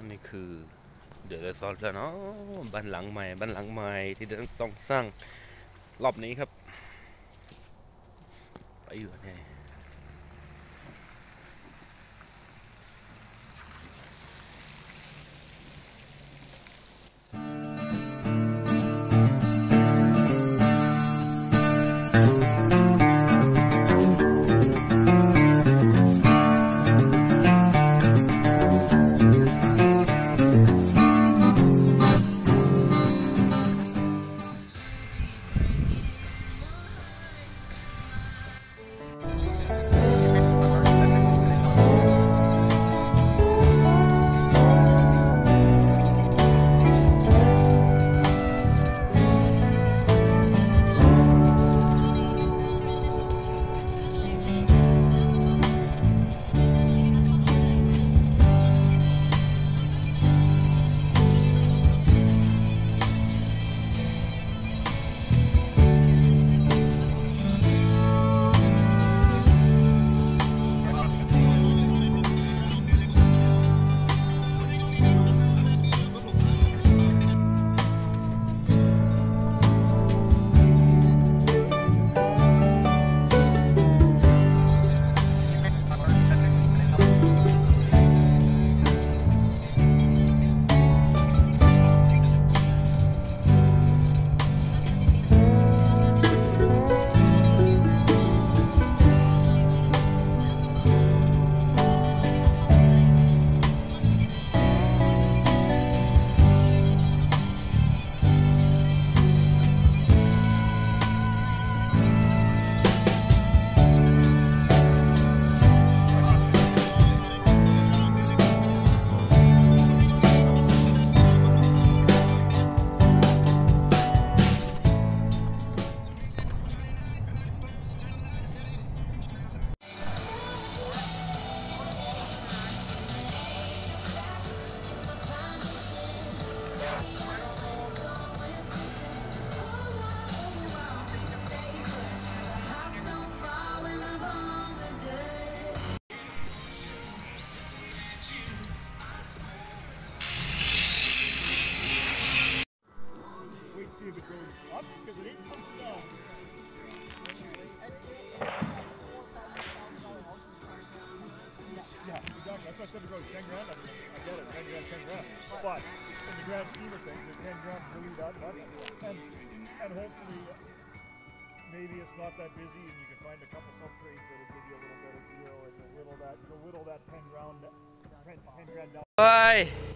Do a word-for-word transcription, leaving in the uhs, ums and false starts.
นี่คือเดี๋ยวจะสอนแล้วเนาะบ้านหลังใหม่บ้านหลังใหม่ที่ต้องสร้างรอบนี้ครับไปอยู่เนี่ย I said to go to ten grand. I, mean, I get it, ten grand, ten grand. But in the grand scheme of things, is ten grand really that much? And and hopefully, maybe it's not that busy, and you can find a couple sub trades that'll give you a little better deal, and whittle that, you know, whittle that ten grand, ten, ten grand down. Bye.